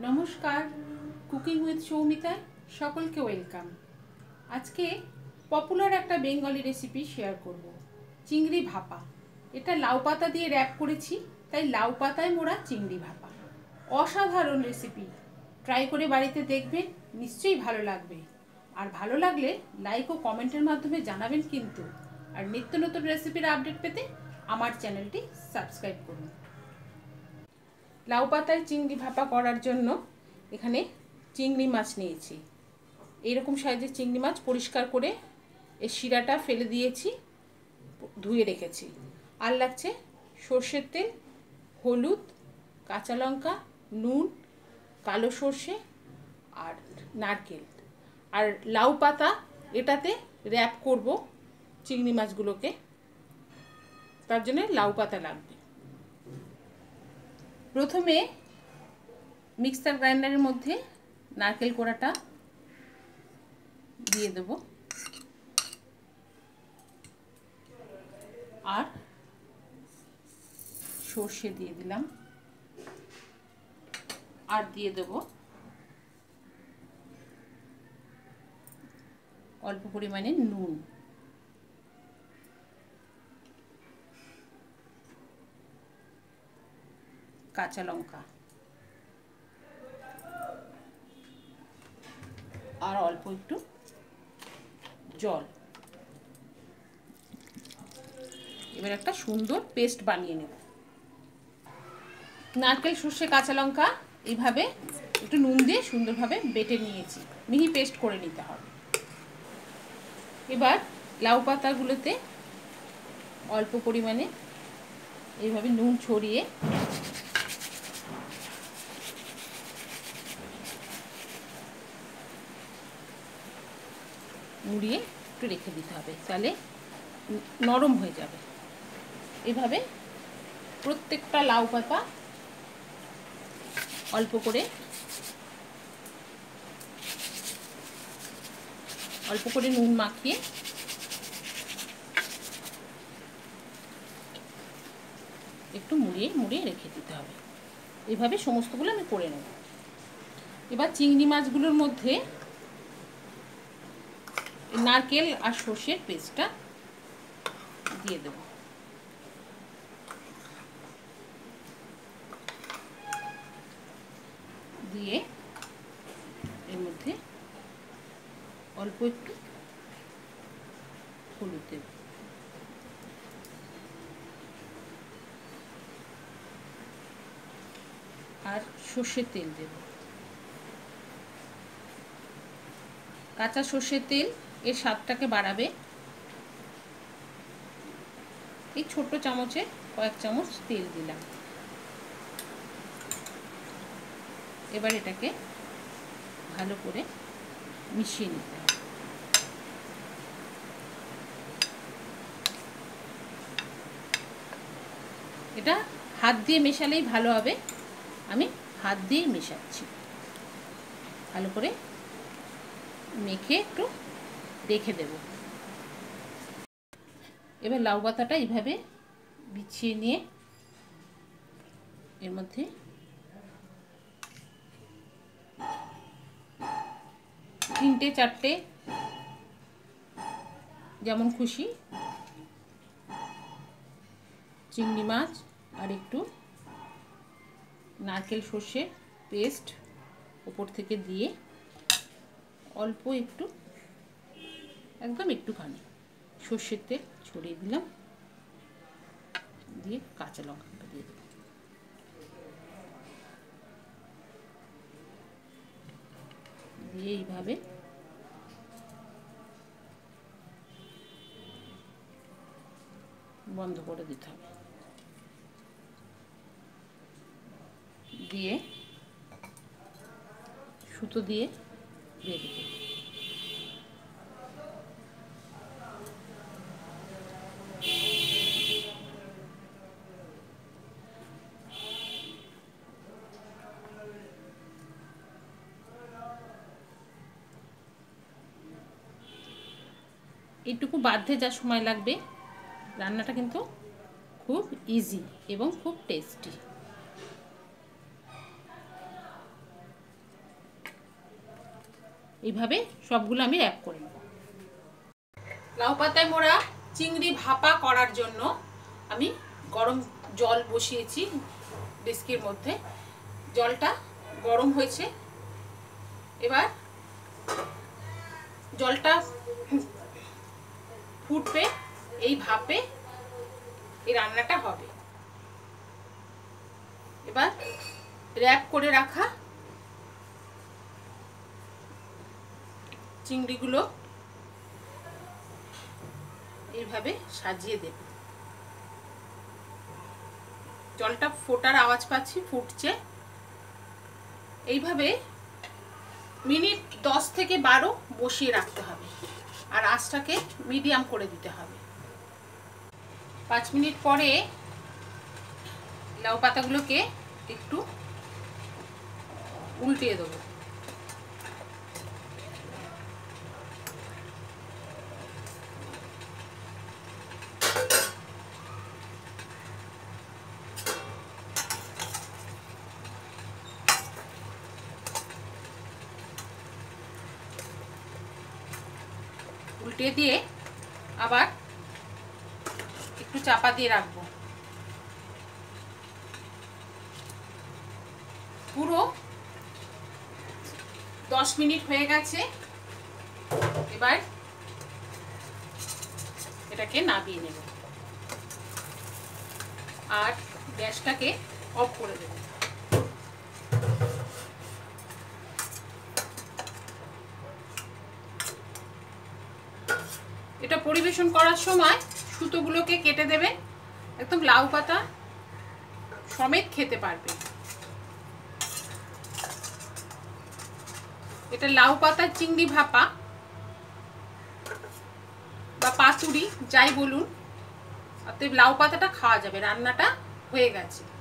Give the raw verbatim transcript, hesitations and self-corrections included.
নমস্কার, cooking with সৌমিতায় সকলকে welcome. আজকে পপুলার একটা বেঙ্গলি রেসিপি শেয়ার করব, চিংড়ি ভাপা। এটা লাউ পাতা দিয়ে র্যাপ করেছি, তাই লাউ পাতায় মোড়া চিংড়ি ভাপা। অসাধারণ রেসিপি, ট্রাই করে বাড়িতে দেখবেন, নিশ্চয়ই ভালো লাগবে। আর ভালো লাগলে লাইক ও কমেন্টের মাধ্যমে জানাবেন কিন্তু। আর নিত্য নতুন রেসিপির আপডেট পেতে আমার চ্যানেলটি সাবস্ক্রাইব করুন। লাউ পাতায় চিংড়ি ভাপা করার জন্য এখানে চিংড়ি মাছ নিয়েছি। এইরকম সাইজের চিংড়ি মাছ পরিষ্কার করে এর শিরাটা ফেলে দিয়েছি, ধুয়ে রেখেছি। আর লাগছে সর্ষের তেল, হলুদ, কাঁচা লঙ্কা, নুন, কালো সর্ষে আর নারকেল। আর লাউ পাতা, এটাতে র্যাপ করব চিংড়ি মাছগুলোকে, তার জন্য লাউ পাতা লাগবে। প্রথমে মিক্সার গ্রাইন্ডারের মধ্যে নারকেল কোড়াটা দিয়ে দেব, আর সর্ষে দিয়ে দিলাম, আর দিয়ে দেব অল্প পরিমাণে নুন, কাঁচা লঙ্কা আর অল্প একটু জল। এবার একটা সুন্দর পেস্ট বানিয়ে নেব। নারকেল, সর্ষে, কাঁচা লঙ্কা এইভাবে একটু নুন দিয়ে সুন্দরভাবে বেটে নিয়েছি, মিহি পেস্ট করে নিতে হবে। এবার লাউ পাতাগুলোতে অল্প পরিমাণে এইভাবে নুন ছড়িয়ে মুড়িয়ে একটু রেখে দিতে হবে, তাহলে নরম হয়ে যাবে। এভাবে প্রত্যেকটা লাউ পাতা অল্প করে অল্প করে নুন মাখিয়ে একটু মুড়িয়ে মুড়িয়ে রেখে দিতে হবে। এভাবে সমস্তগুলো আমি করে নেব। এবার চিংড়ি মাছগুলোর মধ্যে নারকেল আর সর্ষের পেস্টটা দিয়ে দেব। দিয়ে এর মধ্যে অল্প একটু হলুদ দেব, আর সর্ষের তেল দেব। কাঁচা সর্ষের তেল এর স্বাদটাকে বাড়াবে। এই ছোট্ট চামচে কয়েক চামচ তেল দিলাম। এবার এটাকে ভালো করে মিশিয়ে নিতে হবে। এটা হাত দিয়ে মেশালেই ভালো হবে, আমি হাত দিয়ে মেশাচ্ছি। ভালো করে মেখে একটু রেখে দেব। এবার লাউ পাতাটা এইভাবে বিছিয়ে নিয়ে এর মধ্যে তিনটে চারটে যেমন খুশি চিংড়ি মাছ আর একটু নারকেল সর্ষের পেস্ট উপর থেকে দিয়ে অল্প একটু, একদম একটুখানি সর্ষের তেল ছড়িয়ে দিলাম, দিয়ে কাঁচা লঙ্কাটা দিয়ে দিলাম। দিয়ে এইভাবে বন্ধ করে দিতে হবে। দিয়ে সুতো দিয়ে বেঁধে দেব। এইটুকু বাঁধতে যা সময় লাগবে, রান্নাটা কিন্তু খুব ইজি এবং খুব টেস্টি। এইভাবে সবগুলো আমি র্যাপ করে নেব। লাউ পাতায় মোড়া চিংড়ি ভাপা করার জন্য আমি গরম জল বসিয়েছি ডেস্কের মধ্যে। জলটা গরম হয়েছে, এবার জলটা ফুটবে, এই ভাপে এই রান্নাটা হবে। এবার র্যাপ করে রাখা চিংড়িগুলো এইভাবে সাজিয়ে দেব। জলটা ফোটার আওয়াজ পাচ্ছি, ফুটছে। এইভাবে মিনিট দশ থেকে বারো বসিয়ে রাখতে হবে, আর আঁচটাকে মিডিয়াম করে দিতে হবে। পাঁচ মিনিট পরে লাউ পাতাগুলোকে একটু উল্টিয়ে দেবো। উল্টে দিয়ে আবার একটু চাপা দিয়ে রাখবো। পুরো দশ মিনিট হয়ে গেছে। এবার এটাকে নামিয়ে নেব আর গ্যাসটাকে অফ করে দেব। এটা পরিবেশন করার সময় সুতোগুলোকে কেটে দেবে, একদম লাউ পাতা সমেত খেতে পারবে। এটা লাউ পাতার চিংড়ি ভাপা বা পাতুরি যাই বলুন, অতএব লাউ পাতাটা খাওয়া যাবে। রান্নাটা হয়ে গেছে।